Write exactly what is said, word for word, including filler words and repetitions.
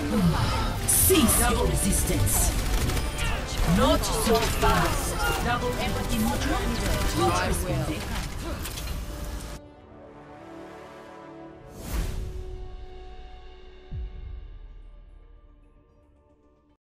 Cease your resistance. Not so fast. Double empathy module. Not responding.